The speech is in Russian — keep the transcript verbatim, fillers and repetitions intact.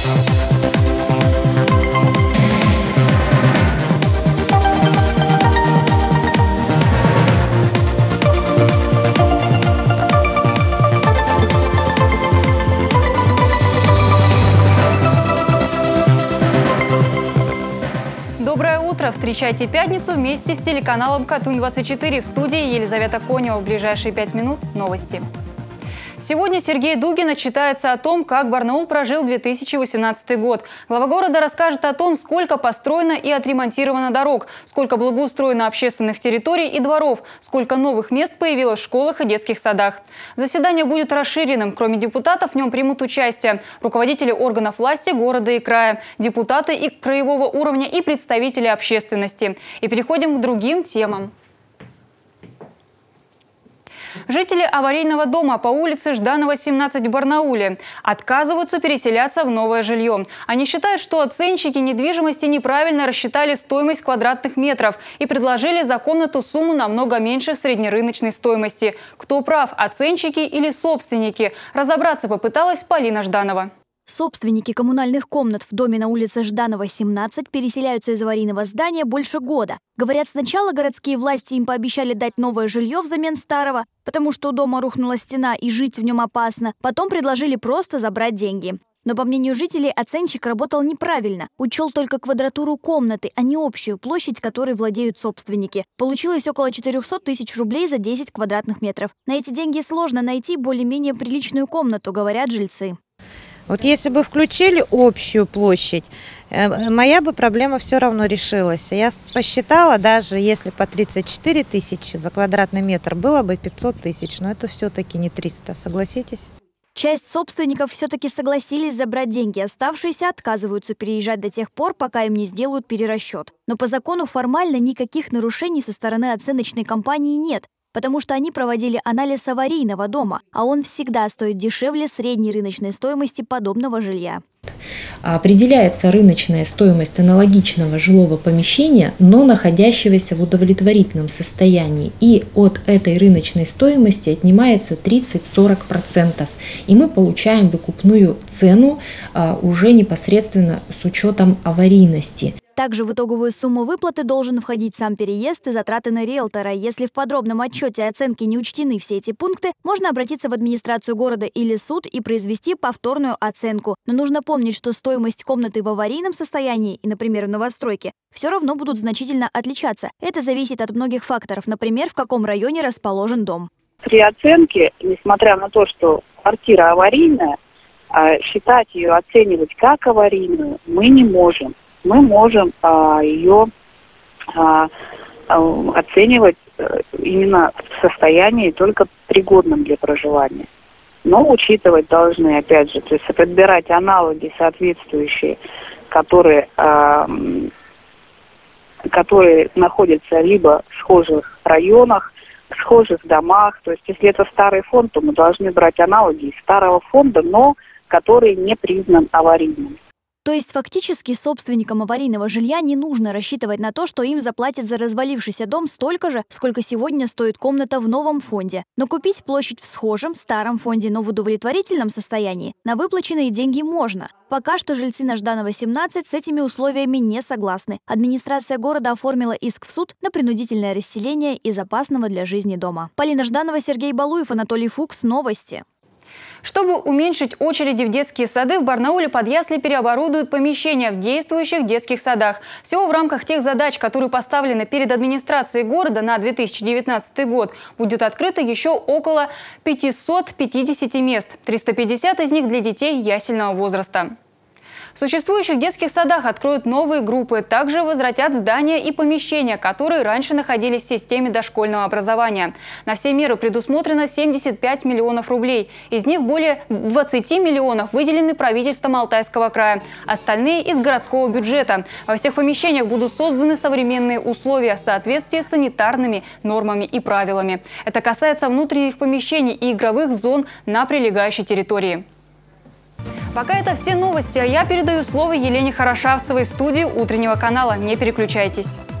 Доброе утро! Встречайте пятницу вместе с телеканалом Катунь двадцать четыре. В студии Елизавета Конева. В ближайшие пять минут новости. Сегодня Сергей Дугин отчитается о том, как Барнаул прожил две тысячи восемнадцатый год. Глава города расскажет о том, сколько построено и отремонтировано дорог, сколько благоустроено общественных территорий и дворов, сколько новых мест появилось в школах и детских садах. Заседание будет расширенным. Кроме депутатов, в нем примут участие руководители органов власти города и края, депутаты и краевого уровня и представители общественности. И переходим к другим темам. Жители аварийного дома по улице Жданова, семнадцать в Барнауле отказываются переселяться в новое жилье. Они считают, что оценщики недвижимости неправильно рассчитали стоимость квадратных метров и предложили за комнату сумму намного меньше среднерыночной стоимости. Кто прав, оценщики или собственники? Разобраться попыталась Полина Жданова. Собственники коммунальных комнат в доме на улице Жданова, семнадцать переселяются из аварийного здания больше года. Говорят, сначала городские власти им пообещали дать новое жилье взамен старого, потому что у дома рухнула стена и жить в нем опасно. Потом предложили просто забрать деньги. Но, по мнению жителей, оценщик работал неправильно. Учел только квадратуру комнаты, а не общую площадь, которой владеют собственники. Получилось около четырёхсот тысяч рублей за десять квадратных метров. На эти деньги сложно найти более-менее приличную комнату, говорят жильцы. Вот если бы включили общую площадь, моя бы проблема все равно решилась. Я посчитала, даже если по тридцать четыре тысячи за квадратный метр, было бы пятьсот тысяч. Но это все-таки не триста, согласитесь? Часть собственников все-таки согласились забрать деньги. Оставшиеся отказываются переезжать до тех пор, пока им не сделают перерасчет. Но по закону формально никаких нарушений со стороны оценочной компании нет, потому что они проводили анализ аварийного дома, а он всегда стоит дешевле средней рыночной стоимости подобного жилья. Определяется рыночная стоимость аналогичного жилого помещения, но находящегося в удовлетворительном состоянии. И от этой рыночной стоимости отнимается тридцать-сорок процентов. И мы получаем выкупную цену уже непосредственно с учетом аварийности. Также в итоговую сумму выплаты должен входить сам переезд и затраты на риэлтора. Если в подробном отчете оценки не учтены все эти пункты, можно обратиться в администрацию города или суд и произвести повторную оценку. Но нужно помнить, что стоимость комнаты в аварийном состоянии и, например, в новостройке, все равно будут значительно отличаться. Это зависит от многих факторов, например, в каком районе расположен дом. При оценке, несмотря на то, что квартира аварийная, считать ее, оценивать как аварийную мы не можем. Мы можем а, ее а, а, оценивать а, именно в состоянии только пригодном для проживания. Но учитывать должны, опять же, то есть подбирать аналоги соответствующие, которые, а, которые находятся либо в схожих районах, в схожих домах. То есть если это старый фонд, то мы должны брать аналоги из старого фонда, но который не признан аварийным. То есть фактически собственникам аварийного жилья не нужно рассчитывать на то, что им заплатят за развалившийся дом столько же, сколько сегодня стоит комната в новом фонде. Но купить площадь в схожем старом фонде, но в удовлетворительном состоянии на выплаченные деньги можно. Пока что жильцы на Жданова, семнадцать с этими условиями не согласны. Администрация города оформила иск в суд на принудительное расселение из опасного для жизни дома. Полина Жданова, Сергей Балуев, Анатолий Фукс. Новости. Чтобы уменьшить очереди в детские сады, в Барнауле под ясли переоборудуют помещения в действующих детских садах. Всего в рамках тех задач, которые поставлены перед администрацией города на две тысячи девятнадцатый год, будет открыто еще около пятисот пятидесяти мест. триста пятьдесят из них для детей ясельного возраста. В существующих детских садах откроют новые группы. Также возвратят здания и помещения, которые раньше находились в системе дошкольного образования. На все меры предусмотрено семьдесят пять миллионов рублей. Из них более двадцати миллионов выделены правительством Алтайского края. Остальные из городского бюджета. Во всех помещениях будут созданы современные условия в соответствии с санитарными нормами и правилами. Это касается внутренних помещений и игровых зон на прилегающей территории. Пока это все новости, а я передаю слово Елене Хорошавцевой в студии утреннего канала. Не переключайтесь.